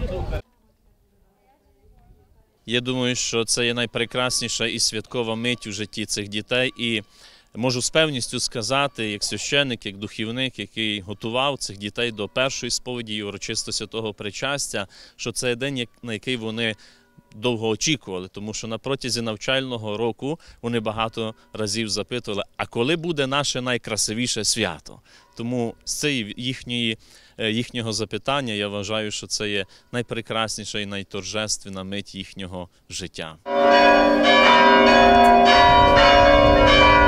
Я думаю, що це є найпрекрасніша і святкова мить у житті цих дітей. І можу з певністю сказати, як священник, як духівник, який готував цих дітей до першої сповіді і урочисто святого причастя, що це день, на який вони довго очікували, тому що на протязі навчального року вони багато разів запитували, а коли буде наше найкрасивіше свято? Тому з їхнього запитання я вважаю, що це є найпрекрасніша і найторжественна мить їхнього життя.